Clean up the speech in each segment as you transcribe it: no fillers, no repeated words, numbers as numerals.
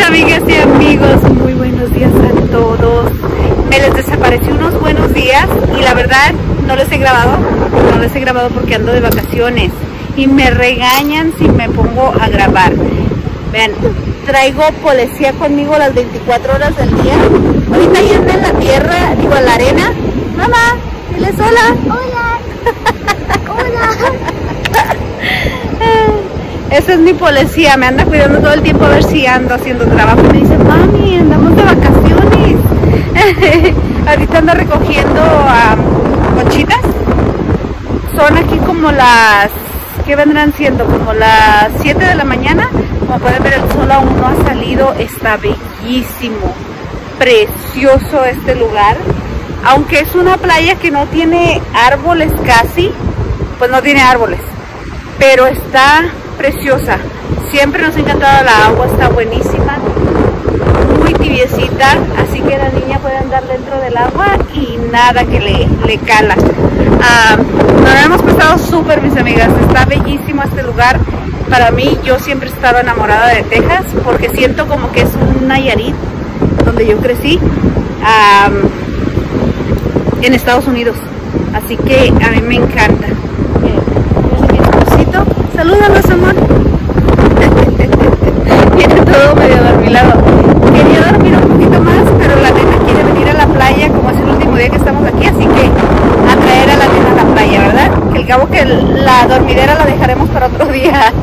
Amigas y amigos, muy buenos días a todos. Me les desaparecí unos buenos días y la verdad no les he grabado porque ando de vacaciones y me regañan si me pongo a grabar. Vean, traigo policía conmigo las 24 horas del día. Ahorita ahí anda en la tierra, digo en la arena. Mamá, diles hola. Hola. Hola. Esa es mi policía, me anda cuidando todo el tiempo a ver si ando haciendo trabajo. Me dice, mami, andamos de vacaciones. Ahorita ando recogiendo conchitas. Son aquí como las, ¿qué vendrán siendo? Como las 7 de la mañana. Como pueden ver, el sol aún no ha salido. Está bellísimo, precioso este lugar. Aunque es una playa que no tiene árboles casi, pues no tiene árboles, pero está preciosa. Siempre nos ha encantado la agua, está buenísima, muy tibiecita, así que la niña puede andar dentro del agua y nada que le cala. Nos hemos pasado súper, mis amigas, está bellísimo este lugar. Para mí, yo siempre he estado enamorada de Texas porque siento como que es un Nayarit, donde yo crecí, en Estados Unidos, así que a mí me encanta. Salúdanos, amor. Viene todo medio dormilado. Quería dormir un poquito más, pero la nena quiere venir a la playa, como es el último día que estamos aquí, así que a traer a la nena a la playa, ¿verdad? Que al cabo que la dormidera la dejaremos para otro día.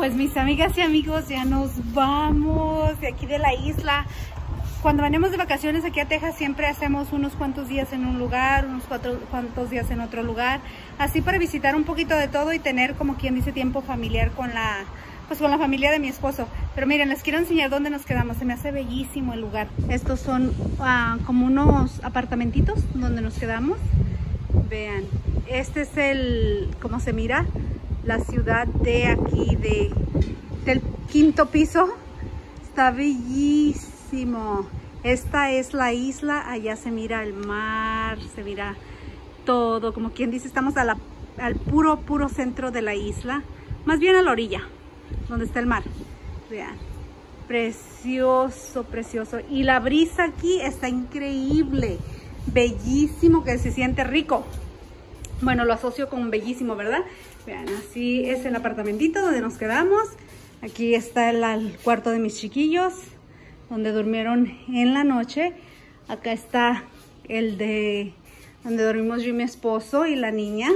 Pues mis amigas y amigos, ya nos vamos de aquí de la isla. Cuando venimos de vacaciones aquí a Texas siempre hacemos unos cuantos días en un lugar, unos cuantos días en otro lugar, así para visitar un poquito de todo y tener, como quien dice, tiempo familiar con la familia de mi esposo. Pero miren, les quiero enseñar dónde nos quedamos. Se me hace bellísimo el lugar. Estos son como unos apartamentitos donde nos quedamos. Vean, este es como se mira la ciudad de aquí, del 5º piso. Está bellísimo. Esta es la isla, allá se mira el mar, se mira todo. Como quien dice, estamos al puro centro de la isla. Más bien a la orilla, donde está el mar. Vean, precioso, precioso. Y la brisa aquí está increíble. Bellísimo, que se siente rico. Bueno, lo asocio con bellísimo, ¿verdad? Vean, así es el apartamentito donde nos quedamos. Aquí está el cuarto de mis chiquillos, donde durmieron en la noche. Acá está el de donde dormimos yo y mi esposo y la niña.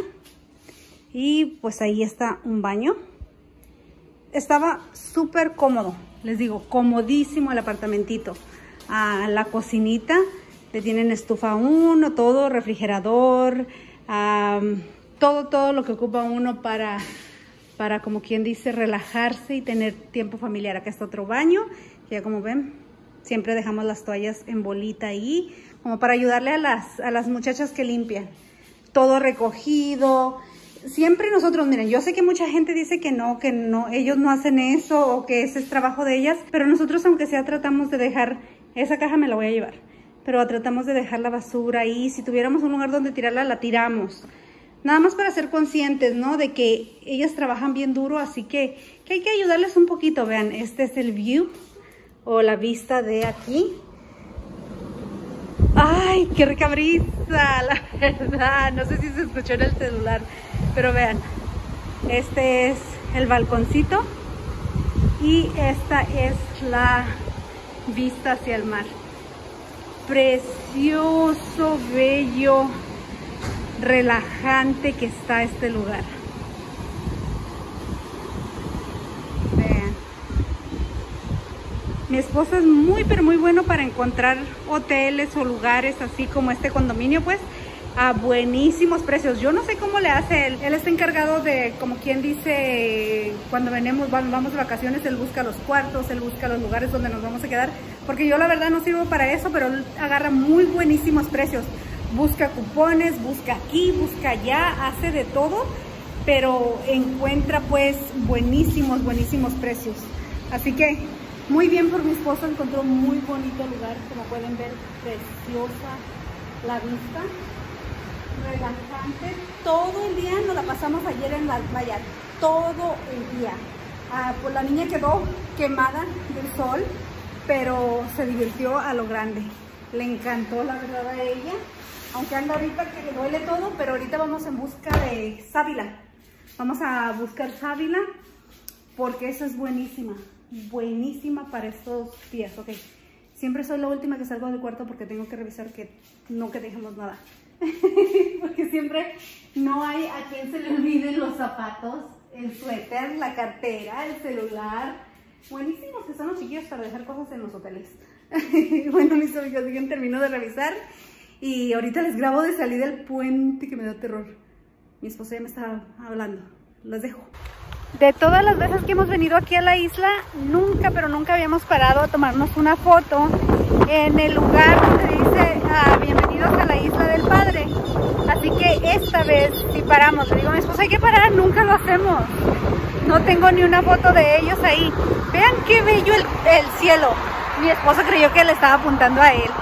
Y pues ahí está un baño. Estaba súper cómodo, les digo, comodísimo el apartamentito. La cocinita, le tienen estufa uno, todo, refrigerador, todo lo que ocupa uno para como quien dice relajarse y tener tiempo familiar. Acá está otro baño, ya como ven, siempre dejamos las toallas en bolita ahí, como para ayudarle a las muchachas que limpian. Todo recogido. Siempre nosotros, miren, yo sé que mucha gente dice que no, ellos no hacen eso o que ese es trabajo de ellas, pero nosotros aunque sea tratamos de dejar, esa caja me la voy a llevar, pero tratamos de dejar la basura ahí. Si tuviéramos un lugar donde tirarla, la tiramos. Nada más para ser conscientes, ¿no? De que ellas trabajan bien duro, así que hay que ayudarles un poquito. Vean, este es el view o la vista de aquí. ¡Ay, qué rica brisa! La verdad, no sé si se escuchó en el celular, pero vean, este es el balconcito y esta es la vista hacia el mar. Precioso, bello, relajante que está este lugar. Vean. Mi esposo es muy, pero muy bueno para encontrar hoteles o lugares así como este condominio, pues, a buenísimos precios. Yo no sé cómo le hace él. Él está encargado de, como quien dice, cuando vamos de vacaciones, él busca los cuartos, él busca los lugares donde nos vamos a quedar. Porque yo la verdad no sirvo para eso, pero él agarra muy buenísimos precios. Busca cupones, busca aquí, busca allá, hace de todo, pero encuentra pues buenísimos precios. Así que muy bien por mi esposo, encontró muy bonito lugar, como pueden ver, preciosa la vista, relajante. Todo el día nos la pasamos ayer en la playa, todo el día. Pues la niña quedó quemada del sol, pero se divirtió a lo grande. Le encantó la verdad a ella, aunque anda ahorita que le duele todo, pero ahorita vamos en busca de sábila. Vamos a buscar sábila porque esa es buenísima. Buenísima para estos días. Ok, siempre soy la última que salgo del cuarto porque tengo que revisar que dejemos nada. Porque siempre no hay a quien se le olviden los zapatos, el suéter, la cartera, el celular. Buenísimos que son los chiquillos para dejar cosas en los hoteles. Bueno, mis amigos, bien, termino de revisar y ahorita les grabo de salir del puente que me da terror. Mi esposo ya me está hablando. Los dejo. De todas las veces que hemos venido aquí a la isla, nunca, pero nunca habíamos parado a tomarnos una foto en el lugar donde dice bienvenidos a la isla del Padre. Así que esta vez sí paramos. Le digo a mi esposo, hay que parar, nunca lo hacemos. No tengo ni una foto de ellos ahí. Vean qué bello el cielo. Mi esposo creyó que le estaba apuntando a él.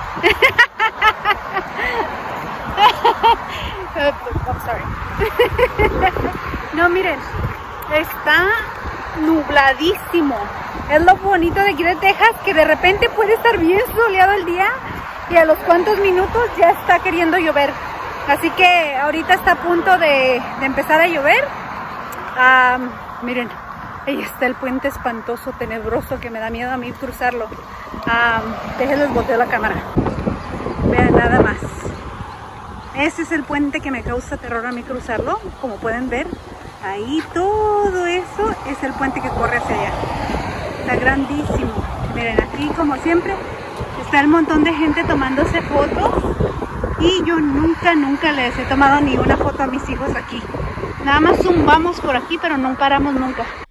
I'm sorry. No, miren. Está nubladísimo. Es lo bonito de aquí de Texas, que de repente puede estar bien soleado el día y a los cuantos minutos ya está queriendo llover. Así que ahorita está a punto de empezar a llover. Miren, ahí está el puente espantoso, tenebroso, que me da miedo a mí cruzarlo. Déjenles volteo la cámara. Vean nada más. Ese es el puente que me causa terror a mí cruzarlo, como pueden ver. Ahí todo eso es el puente que corre hacia allá. Está grandísimo. Miren, aquí como siempre está el montón de gente tomándose fotos. Y yo nunca les he tomado ni una foto a mis hijos aquí. Nada más zumbamos por aquí, pero no paramos nunca.